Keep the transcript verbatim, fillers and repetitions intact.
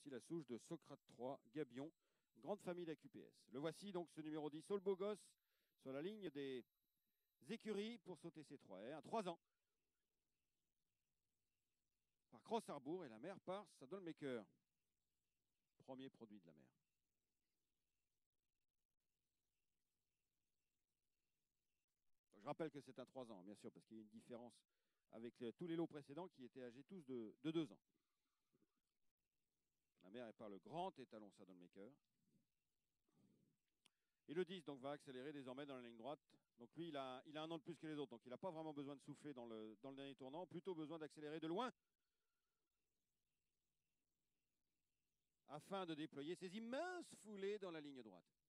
ici la souche de Socrate trois, Gabion, grande famille de la Q P S. Le voici donc ce numéro dix, Saul Bogos, sur la ligne des écuries pour sauter ses trois airs, trois ans. Par Cross Harbour et la mère par Saddlemaker. Premier produit de la mer. Je rappelle que c'est un trois ans, bien sûr, parce qu'il y a une différence avec les, tous les lots précédents qui étaient âgés tous de, de deux ans. La mère est par le grand étalon Saddlemaker. Et le dix donc, va accélérer désormais dans la ligne droite. Donc lui, il a, il a un an de plus que les autres, donc il n'a pas vraiment besoin de souffler dans le, dans le dernier tournant, plutôt besoin d'accélérer de loin afin de déployer ces immenses foulées dans la ligne droite.